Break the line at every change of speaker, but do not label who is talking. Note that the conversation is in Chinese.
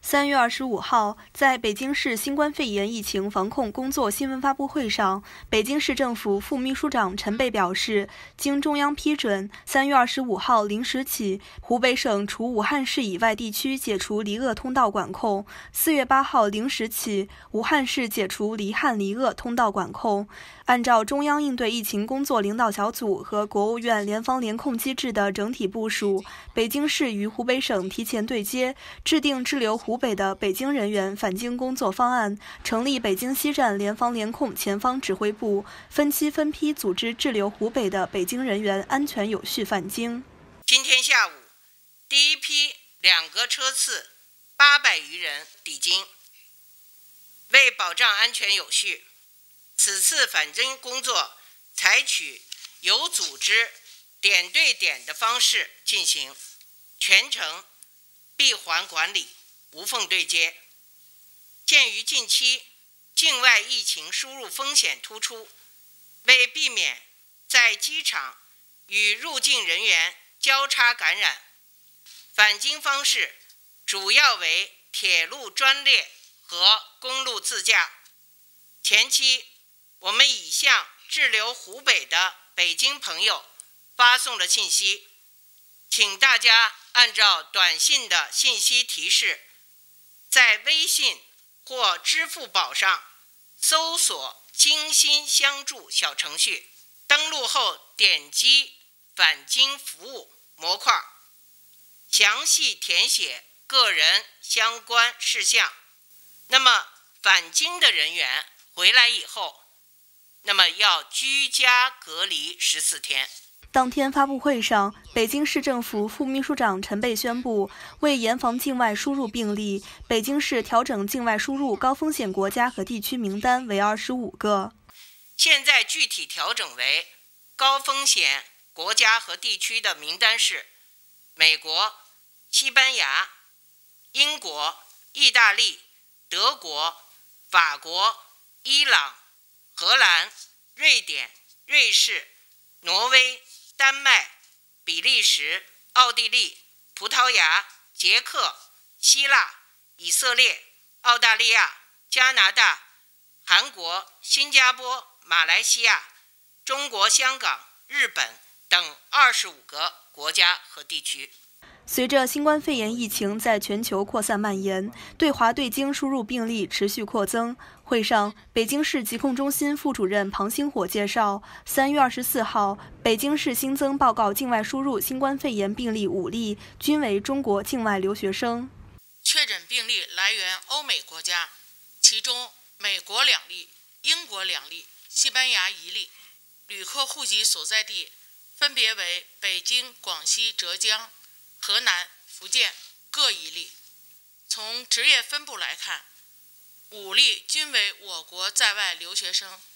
3月25号，在北京市新冠肺炎疫情防控工作新闻发布会上，北京市政府副秘书长陈蓓表示，经中央批准，3月25号零时起，湖北省除武汉市以外地区解除离鄂通道管控；4月8号零时起，武汉市解除离汉离鄂通道管控。按照中央应对疫情工作领导小组和国务院联防联控机制的整体部署，北京市与湖北省提前对接，制定滞留湖北的北京人员返京工作方案，成立北京西站联防联控前方指挥部，分期分批组织滞留湖北的北京人员安全有序返京。
今天下午，第一批2个车次800余人抵京。为保障安全有序，此次返京工作采取有组织、点对点的方式进行，全程闭环管理，无缝对接。鉴于近期境外疫情输入风险突出，为避免在机场与入境人员交叉感染，返京方式主要为铁路专列和公路自驾。前期我们已向滞留湖北的北京朋友发送了信息，请大家按照短信的信息提示，在微信或支付宝上搜索京新相助小程序，登录后点击返京服务模块，详细填写个人相关事项。那么返京的人员回来以后，那么要居家隔离14天。
当天发布会上，北京市政府副秘书长陈蓓宣布，为严防境外输入病例，北京市调整境外输入高风险国家和地区名单为25个。
现在具体调整为高风险国家和地区的名单是美国、西班牙、英国、意大利、德国、法国、伊朗、荷兰、瑞典、瑞士、挪威、丹麦、比利时、奥地利、葡萄牙、捷克、希腊、以色列、澳大利亚、加拿大、韩国、新加坡、马来西亚、中国香港、日本等25个国家和地区。
随着新冠肺炎疫情在全球扩散蔓延，对华对京输入病例持续扩增。会上，北京市疾控中心副主任庞星火介绍，3月24号，北京市新增报告境外输入新冠肺炎病例5例，均为中国境外留学生。
确诊病例来源欧美国家，其中美国2例，英国2例，西班牙1例。旅客户籍所在地分别为北京、广西、浙江、河南、福建各1例。从职业分布来看，5例均为我国在外留学生。